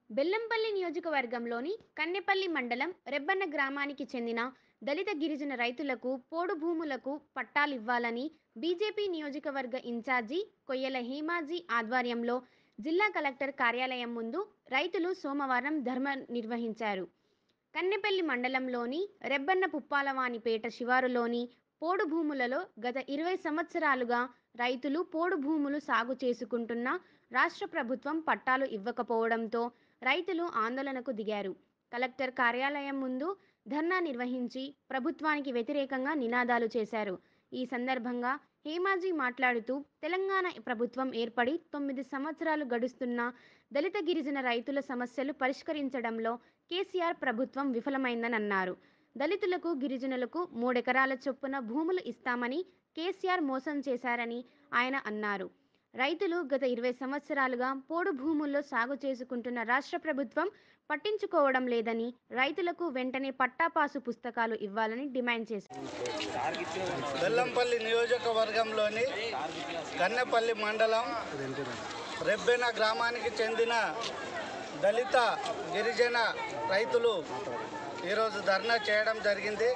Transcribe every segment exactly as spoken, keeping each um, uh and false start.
బెల్లంపల్లి నియోజకవర్గంలోని కన్నెపల్లి మండలం రెబ్బన్న గ్రామానికి చెందిన దళిత గిరిజన రైతులకు పోడు భూములకు పట్టాలివ్వాలని బీజేపీ నియోజకవర్గ ఇన్ఛార్జి కొయ్యల హేమాజీ ఆధ్వర్యంలో జిల్లా కలెక్టర్ కార్యాలయం ముందు రైతులు సోమవారం ధర్నా నిర్వహించారు. కన్నెపల్లి మండలంలోని రెబ్బన్న పుప్పాలవానిపేట శివారులోని పోడు భూములలో గత ఇరవై సంవత్సరాలుగా రైతులు పోడు భూములు సాగు చేసుకుంటున్న రాష్ట్ర ప్రభుత్వం పట్టాలు ఇవ్వకపోవడంతో రైతులు ఆందోళనకు దిగారు. కలెక్టర్ కార్యాలయం ముందు ధర్నా నిర్వహించి ప్రభుత్వానికి వ్యతిరేకంగా నినాదాలు చేశారు. ఈ సందర్భంగా హేమాజీ మాట్లాడుతూ తెలంగాణ ప్రభుత్వం ఏర్పడి తొమ్మిది సంవత్సరాలు గడుస్తున్న దళిత గిరిజన రైతుల సమస్యలు పరిష్కరించడంలో కేసీఆర్ ప్రభుత్వం విఫలమైందని అన్నారు. దళితులకు గిరిజనులకు మూడెకరాల చొప్పున భూములు ఇస్తామని కేసీఆర్ మోసం చేశారని ఆయన అన్నారు. రైతులు గత ఇరవై సంవత్సరాలుగా పోడు భూముల్లో సాగు చేసుకుంటున్న రాష్ట్ర ప్రభుత్వం పట్టించుకోవడం లేదని, రైతులకు వెంటనే పట్టాపాసు పుస్తకాలు ఇవ్వాలని డిమాండ్ చేశారు. బెల్లంపల్లి నియోజకవర్గంలోని కన్నెపల్లి మండలం రెబ్బెన గ్రామానికి చెందిన దళిత గిరిజన రైతులు ఈరోజు ధర్నా చేయడం జరిగింది.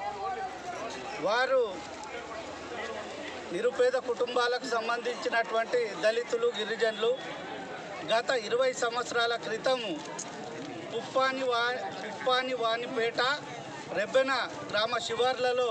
వారు నిరుపేద కుటుంబాలకు సంబంధించినటువంటి దళితులు గిరిజనులు గత ఇరవై సంవత్సరాల క్రితం ఉప్పాని వా ఉప్పాని వానిపేట రెబ్బెన గ్రామ శివార్లలో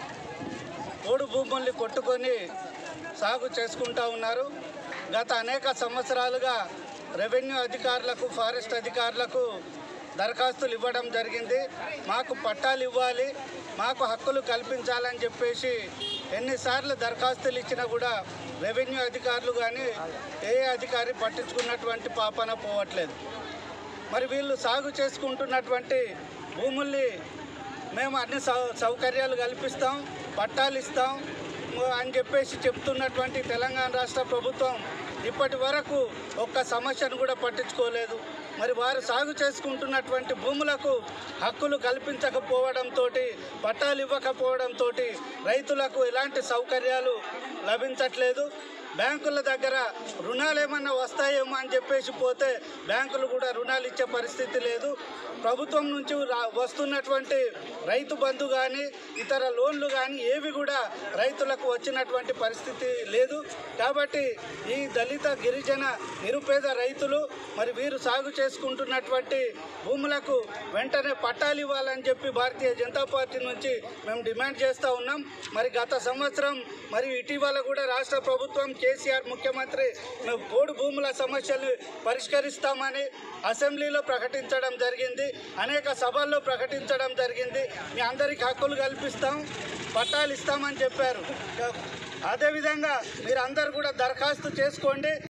పోడు భూముల్ని కొట్టుకొని సాగు చేసుకుంటూ ఉన్నారు. గత అనేక సంవత్సరాలుగా రెవెన్యూ అధికారులకు ఫారెస్ట్ అధికారులకు దరఖాస్తులు ఇవ్వడం జరిగింది. మాకు పట్టాలు ఇవ్వాలి, మాకు హక్కులు కల్పించాలని చెప్పేసి ఎన్నిసార్లు దరఖాస్తులు ఇచ్చినా కూడా రెవెన్యూ అధికారులు కానీ ఏ అధికారి పట్టించుకున్నటువంటి పాపన పోవట్లేదు. మరి వీళ్ళు సాగు చేసుకుంటున్నటువంటి భూముల్ని మేము అన్ని సౌ సౌకర్యాలు కల్పిస్తాం, పట్టాలు ఇస్తాం అని చెప్పేసి చెప్తున్నటువంటి తెలంగాణ రాష్ట్ర ప్రభుత్వం ఇప్పటి వరకు ఒక్క సమస్యను కూడా పట్టించుకోలేదు. మరి వారు సాగు చేసుకుంటున్నటువంటి భూములకు హక్కులు కల్పించకపోవడంతో, పట్టాలు ఇవ్వకపోవడంతో రైతులకు ఎలాంటి సౌకర్యాలు లభించట్లేదు. బ్యాంకుల దగ్గర రుణాలు ఏమన్నా వస్తాయేమో అని చెప్పేసి పోతే బ్యాంకులు కూడా రుణాలు ఇచ్చే పరిస్థితి లేదు. ప్రభుత్వం నుంచి వస్తున్నటువంటి రైతు బంధు కానీ ఇతర లోన్లు కానీ ఏవి కూడా రైతులకు వచ్చినటువంటి పరిస్థితి లేదు. కాబట్టి ఈ దళిత గిరిజన నిరుపేద రైతులు మరి వీరు సాగు చేసుకుంటున్నటువంటి భూములకు వెంటనే పట్టాలు ఇవ్వాలని చెప్పి భారతీయ జనతా పార్టీ నుంచి మేము డిమాండ్ చేస్తూ ఉన్నాం. మరి గత సంవత్సరం మరి ఇటీవల కూడా రాష్ట్ర ప్రభుత్వం కేసీఆర్ ముఖ్యమంత్రి మేము పోడు భూముల సమస్యలు పరిష్కరిస్తామని అసెంబ్లీలో ప్రకటించడం జరిగింది, అనేక సభల్లో ప్రకటించడం జరిగింది. మీ అందరికీ హక్కులు కల్పిస్తాం, పట్టాలు ఇస్తామని చెప్పారు. అదేవిధంగా మీరు అందరు కూడా దరఖాస్తు చేసుకోండి.